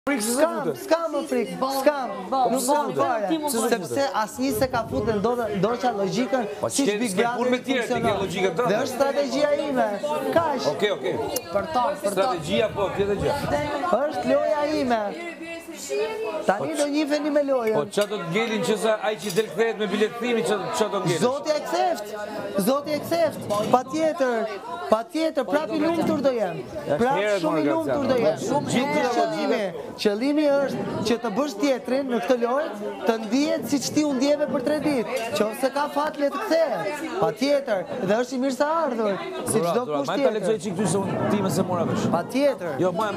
S'kam më frikë, nuk s'kam fare, sepse asnjë se ka futur ndoshta logjikën si Big Brother funksionon. Dhe është strategjia ime. Kaq. Okej. Strategjia po, tjetër gjë. Është loja ime. Tani do njiheni me lojën. Po çfarë do të ngelin që sa ai që del kthehet me bilet thimi çfarë do ngelin? Zoti e ktheft. Patjetër, prapë i lumtur do jem. Prapë shumë i lumtur do jem. Qëllimi është që të bësh tjetrin në këtë lojë të ndihet siç ti u ndjeve për 3 ditë. Nëse ka fat le të kthehet. Patjetër, dhe është i mirë se ardhur, si çdo kusht tjetër. Ma lexoj çik ty se unë ti më se mora vesh. Patjetër. Jo, më.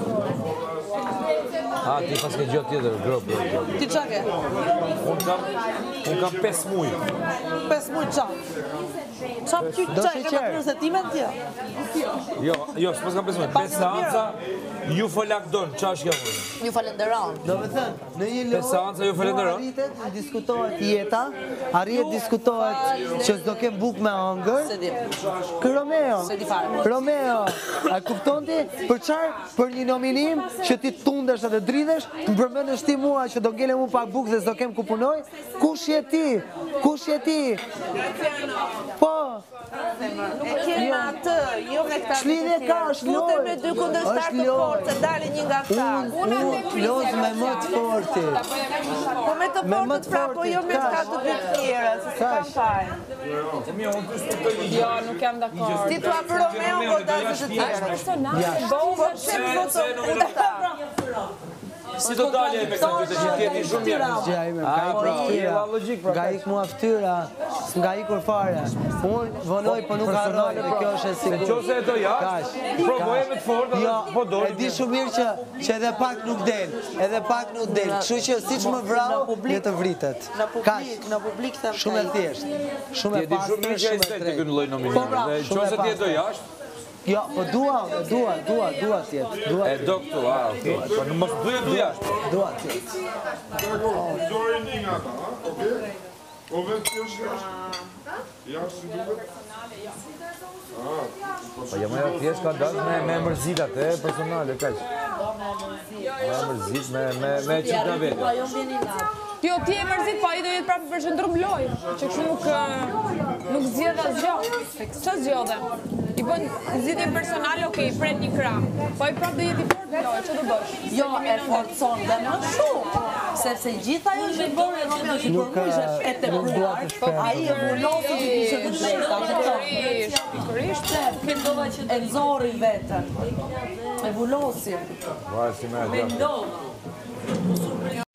Ti pas ke gjë tjetër, grop. Ti çka ke? Unë kam 5 muaj. 5 muaj çka? Çfarë ty çka ke për se ti me ti? Jo, s'pas kam 5 muaj. 5 seanca ju falakdon, çfarë është kjo? Ju falenderon. Do të thënë, në një lojë seanca ju falenderon. Arritet të diskutohet jeta, arritet diskutohet që s'do kem bukë me ëngër. Se di. Ky Romeo. Se di fare. Romeo, a kupton ti për çfarë? Për një nominim që ti tundesh edhe drithesh, më përmendesh ti mua që do ngelem unë pak bukë dhe s'do kem ku punoj? Kush je ti? Po. E kemi atë, jo me këta. Ç'lidhje ka, është lojë. Futem me 2 kundërshtar të fortë, se dalin një nga këta. Unë los me më të forti. Po me të fortët pra, po jo me këta të dy të tjera, se s'kam fare. Jo, nuk jam dakord. Ti thua për Romeo, po dalë të tjera. Po pse më voton këta? Si do dalje me këtë që tjeti shumë mirë? Gjëja ime, nga ik mua ftyra, s'nga ikur fare. Unë vonoj, po nuk harroj, dhe kjo është e sigurt. Qose e do jashtë, provoje me të fortë, po do. E di shumë mirë që edhe pak nuk del, kështu që siç më vrau, le të vritet. Në publik them. Shumë e thjeshtë, shumë e Ti pastër, shumë mirë që ai shumë e s'e drejtë. ky lloj nominimi. Dhe qose ti e do jashtë, Jo, po dua tjetë. e do këtu, okej. Po në mos du jashtë. Dua tjetë. Dojë një nga ta, okej? Po vetë që është jashtë si duhet? Po jam ajo thjesht ka dalë me mërzit atë personale, kaq. Me mërzit, me çita vetë. Jo, ti e mërzit, po ai do jetë prapë përqendrum lojë, që kështu nuk zgjedh asgjë. Ç'o zgjodhe? I bën zgjidhje personale, okej, pret një krah. Po ai prapë do jetë i fortë në lojë, ç'o do bësh? Jo, e forcon dhe më shumë, sepse gjitha ajo që bëri Romeo që përvojshë e të përruar, ai e vullosi të kishte të drejtë, Pikërisht. e nxorri veten, e vullosi. Vaj si me